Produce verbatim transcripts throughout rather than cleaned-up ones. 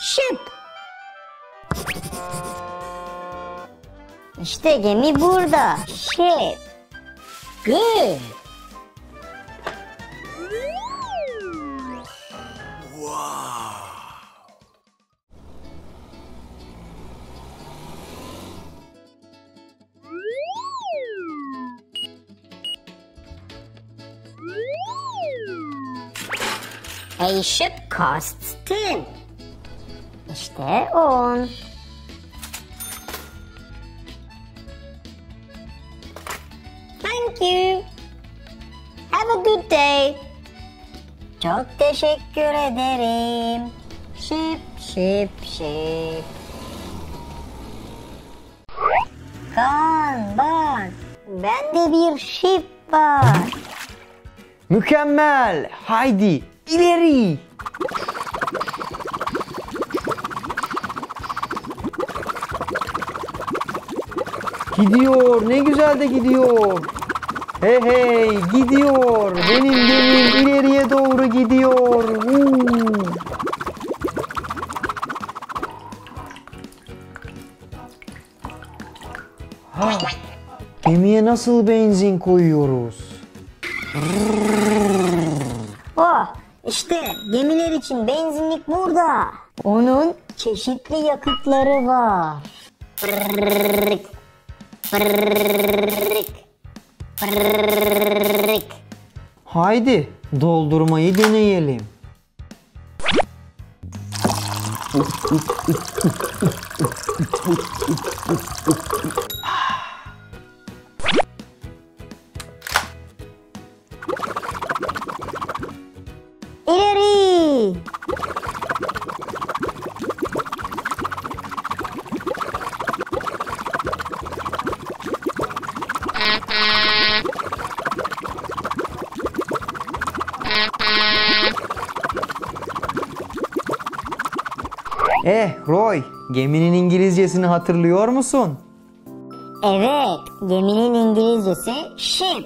Ship. İşte gemi burada. Ship. Good. A ship costs ten. İşte on. Thank you. Have a good day. Çok teşekkür ederim. Ship, ship, ship. Kan, bak. Bende bir ship var. Mükemmel. Haydi ileri. Gidiyor. Ne güzel de gidiyor. Hey hey gidiyor. Benim gemim ileriye doğru gidiyor. Uuu. Ha, gemiye nasıl benzin koyuyoruz? Oh, işte gemiler için benzinlik burada. Onun çeşitli yakıtları var. Pırrrk, pırrrk, pırrrk. Haydi doldurmayı deneyelim. İleri. Eh Roy, geminin İngilizcesini hatırlıyor musun? Evet, geminin İngilizcesi ship.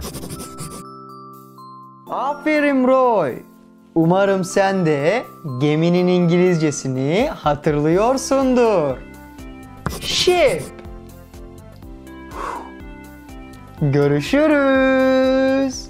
Aferin Roy. Umarım sen de geminin İngilizcesini hatırlıyorsundur. Ship. Görüşürüz.